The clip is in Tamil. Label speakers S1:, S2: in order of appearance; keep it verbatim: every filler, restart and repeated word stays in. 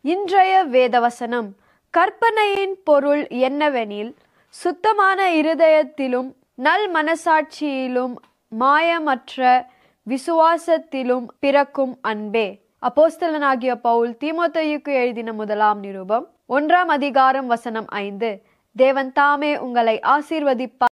S1: இன்றைய வேதவசனம். கற்பனையின் பொருள் என்னவெனில், சுத்தமான இருதயத்திலும் நல் மனசாட்சியிலும் மாயமற்ற விசுவாசத்திலும் பிறக்கும் அன்பே. அப்போஸ்தலனாகிய பவுல் தீமோத்தேயுக்கு எழுதின முதலாம் நிருபம் ஒன்றாம் அதிகாரம் வசனம் ஐந்து. தேவன் தாமே உங்களை ஆசீர்வதிப்பார்.